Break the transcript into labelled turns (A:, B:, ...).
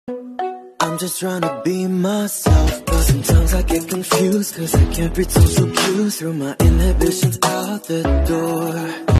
A: I'm just trying to be myself, but sometimes I get confused, cause I can't read social cues. Through my inhibitions out the door.